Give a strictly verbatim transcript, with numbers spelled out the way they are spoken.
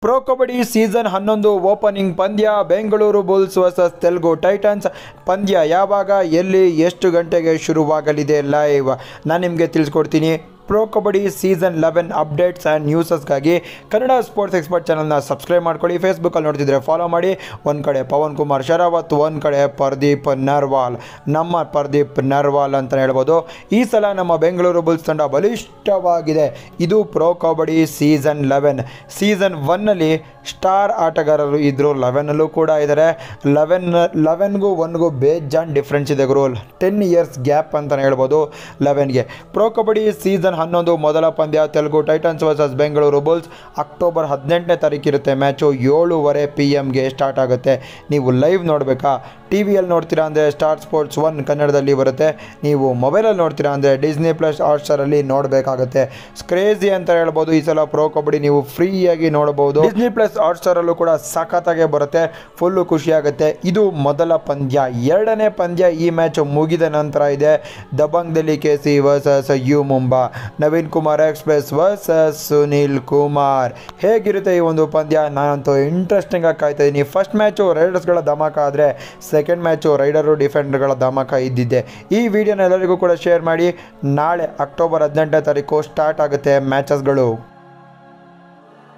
Pro kabaddi season ಹನ್ನೊಂದು opening ಪಂದ್ಯ Bengaluru Bulls versus Telugu Titans. ಪಂದ್ಯ ಯಾವಾಗ, ಎಲ್ಲಿ, ಎಷ್ಟು ಗಂಟೆಗೆ ಶುರುವಾಗಲಿದೆ ಲೈವ್ ನಾನು ನಿಮಗೆ ತಿಳಿಸ್ಕೊಡ್ತೀನಿ. Pro kabaddi season eleven updates and ನ್ಯೂಸಸ್ಗಾಗಿ ಕನ್ನಡ ಸ್ಪೋರ್ಟ್ಸ್ ಎಕ್ಸ್ಪರ್ಟ್ ಚಾನಲ್ನ ಸಬ್ಸ್ಕ್ರೈಬ್ ಮಾಡ್ಕೊಳ್ಳಿ. ಫೇಸ್ಬುಕ್ಕಲ್ಲಿ ನೋಡ್ತಿದ್ರೆ ಫಾಲೋ ಮಾಡಿ. ಒಂದು ಕಡೆ ಪವನ್ ಕುಮಾರ್ ಶರಾವತ್, ಒಂದು ಕಡೆ ಪರ್ದೀಪ್ ನರ್ವಾಲ್, ನಮ್ಮ ಪರ್ದೀಪ್ ನರ್ವಾಲ್ ಅಂತ ಹೇಳ್ಬೋದು. ಈ ಸಲ ನಮ್ಮ ಬೆಂಗಳೂರು ಬುಲ್ಸ್ ತಂಡ ಬಲಿಷ್ಠವಾಗಿದೆ. ಇದು pro kabaddi season eleven. Season ಒನ್ನಲ್ಲಿ ಸ್ಟಾರ್ ಆಟಗಾರರು ಇದ್ದರು, ಲೆವೆನಲ್ಲೂ ಕೂಡ ಇದ್ದಾರೆ. ಲೆವೆನ್ ಲೆವೆನ್ಗೂ ಒನ್ಗೂ ಬೇಜಾನ್ ಡಿಫ್ರೆನ್ಸ್ ಇದೆ ಗುರು. ಟೆನ್ ಇಯರ್ಸ್ ಗ್ಯಾಪ್ ಅಂತಲೇ ಹೇಳ್ಬೋದು ಲೆವೆನ್ಗೆ. ಪ್ರೋ ಕಬಡ್ಡಿ ಸೀಸನ್ ಹನ್ನೊಂದು ಮೊದಲ ಪಂದ್ಯ Telugu Titans versus Bengaluru Bulls. October ಹದಿನೆಂಟನೇ ತಾರೀಕು ಇರುತ್ತೆ ಮ್ಯಾಚು. ಏಳುವರೆ ಪಿ ಎಮ್ಗೆ ಸ್ಟಾರ್ಟ್ ಆಗುತ್ತೆ. ನೀವು ಲೈವ್ ನೋಡಬೇಕಾ, ಟಿ ವಿಯಲ್ಲಿ ನೋಡ್ತೀರಾ ಅಂದರೆ ಸ್ಟಾರ್ ಸ್ಪೋರ್ಟ್ಸ್ ಒನ್ ಕನ್ನಡದಲ್ಲಿ ಬರುತ್ತೆ. ನೀವು ಮೊಬೈಲಲ್ಲಿ ನೋಡ್ತೀರಾ ಅಂದರೆ ಡಿಸ್ನಿ ಪ್ಲಸ್ ಹಾಟ್ಸ್ಟಾರಲ್ಲಿ ನೋಡಬೇಕಾಗುತ್ತೆ. ಕ್ರೇಜಿ ಅಂತ ಹೇಳ್ಬೋದು. ಈ ಸಲ ಪ್ರೋ ಕಬಡ್ಡಿ ನೀವು ಫ್ರೀಯಾಗಿ ನೋಡಬಹುದು. ಡಿಸ್ನಿ ಪ್ಲಸ್ ಹಾಟ್ಸ್ಟಾರಲ್ಲೂ ಕೂಡ ಸಖತ್ತಾಗೆ ಬರುತ್ತೆ. ಫುಲ್ಲು ಖುಷಿಯಾಗುತ್ತೆ. ಇದು ಮೊದಲ ಪಂದ್ಯ. ಎರಡನೇ ಪಂದ್ಯ ಈ ಮ್ಯಾಚ್ ಮುಗಿದ ನಂತರ ಇದೆ. Dabang Delhi K C versus U Mumba, Naveen Kumar express versus Sunil Kumar. ಹೇಗಿರುತ್ತೆ ಈ ಒಂದು ಪಂದ್ಯ? ನಾನಂತೂ ಇಂಟ್ರೆಸ್ಟಿಂಗ್ ಆಗಿ ಕಾಯ್ತಾ ಇದ್ದೀನಿ. ಫಸ್ಟ್ ಮ್ಯಾಚು ರೈಡರ್ಸ್ಗಳ ಧಮಾಕ ಆದರೆ ಸೆಕೆಂಡ್ ಮ್ಯಾಚು ರೈಡರು ಡಿಫೆಂಡರ್ಗಳ ಧಮಾಕ ಇದ್ದಿದ್ದೆ. ಈ ವಿಡಿಯೋನ ಎಲ್ಲರಿಗೂ ಕೂಡ ಶೇರ್ ಮಾಡಿ. ನಾಳೆ ಅಕ್ಟೋಬರ್ ಹದಿನೆಂಟನೇ ತಾರೀಕು ಸ್ಟಾರ್ಟ್ ಆಗುತ್ತೆ ಮ್ಯಾಚಸ್ಗಳು.